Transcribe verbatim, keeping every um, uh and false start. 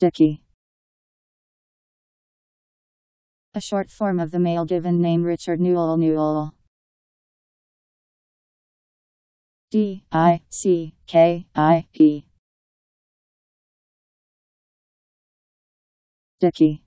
Dickie. A short form of the male given name Richard Newell Newell. D I C K I E. Dickie.